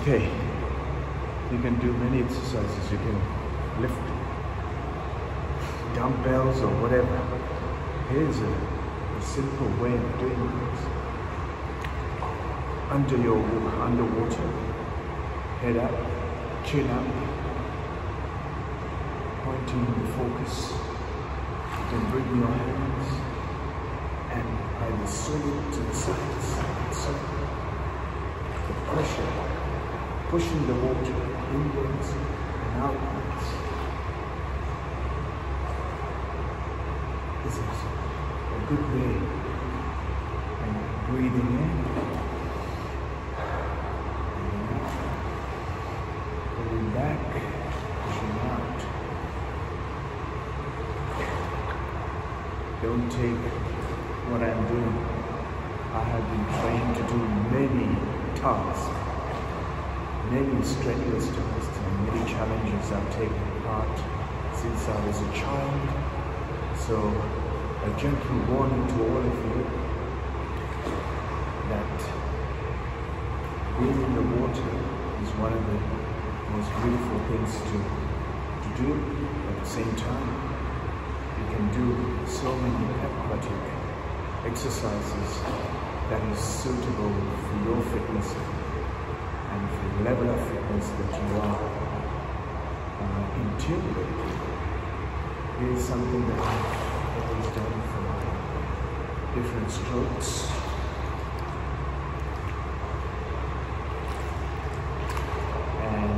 Okay, you can do many exercises. You can lift dumbbells or whatever. Here's a simple way of doing things. Underwater, head up, chin up, pointing the focus. You can bring your hands and either swing it to the sides, so the pressure, pushing the water inwards and outwards. This is a good way. And breathing in, pulling back, pushing out. Don't take what I'm doing. I have been trained to do many tasks, many strenuous tasks, and many challenges I've taken part since I was a child. So a gentle warning to all of you that being in the water is one of the most beautiful things to do. At the same time, you can do so many aquatic exercises that is suitable for your fitness and for the level of fitness that you are in tune with. It is something that I've always done for different strokes. And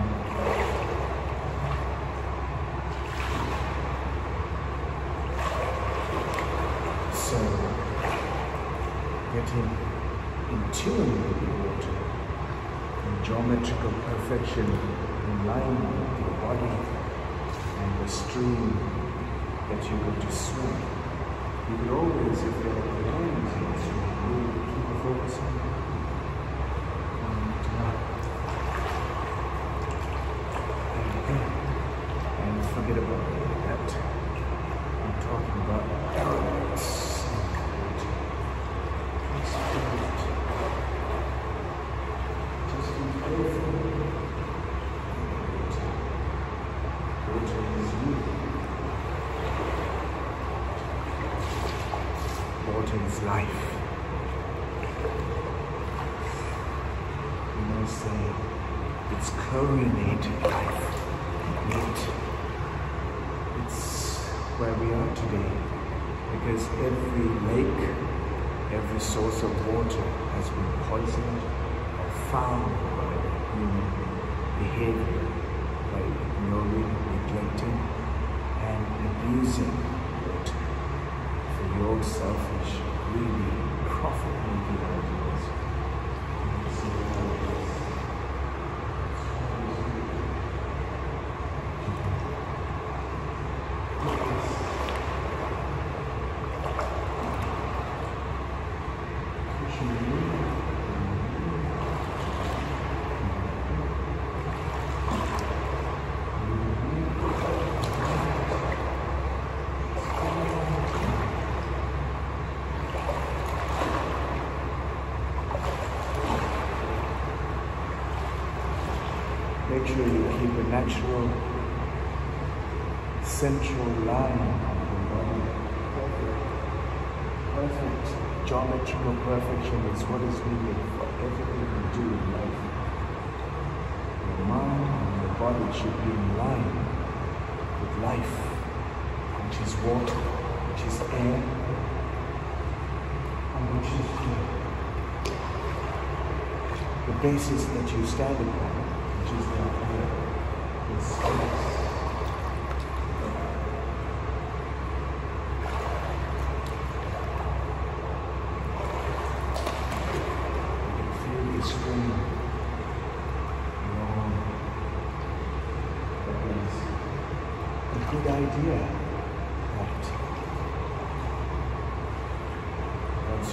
so getting in tune with the water, in geometrical perfection, in line with your body and the stream that you go to swim. You can always, if there are lines in the stream, you keep focusing on and forget about that. I'm talking about aerobics. Just be careful. Water is you. Water is life. You know, say it's chlorinated life. It's where we are today because every lake, every source of water has been poisoned or fouled by human behavior, by ignoring, neglecting, and abusing water for your selfish, greedy, profit-making ideas. Make sure you keep a natural central line of your body. Perfect geometrical perfection is what is needed for everything you do in life. Your mind and your body should be in line with life, which is water, which is air, and which is the basis that you stand upon. Which is the air, the space. You can feel the stream along. That is a good idea that once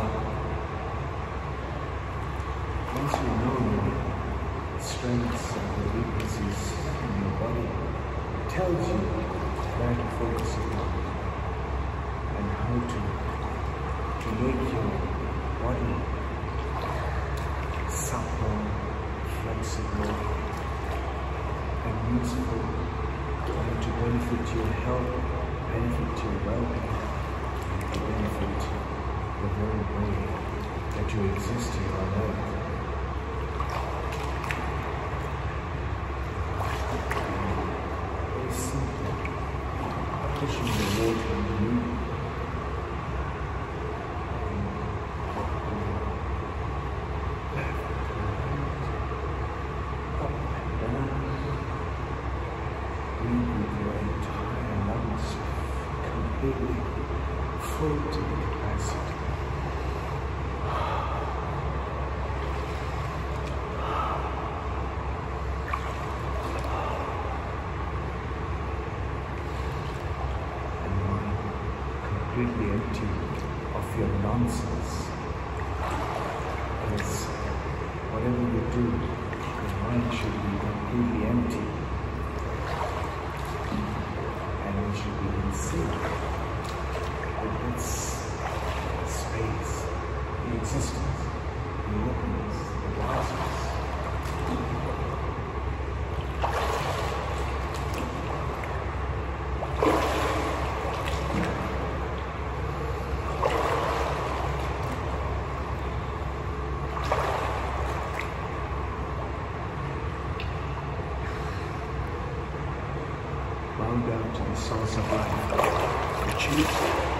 you know your strengths and the weaknesses in your body, it tells you where to focus upon and how to make your body supple, flexible and useful, and to benefit your health, benefit your well-being, and to benefit the very way that you exist here on earth. Very simple, pushing the water underneath. Completely full to the capacity. And mind completely empty of your nonsense. As whatever you do, your mind should be completely empty. And it should be in sync with its space, the existence, the openness, the vastness. Bow down to the source of life, the truth.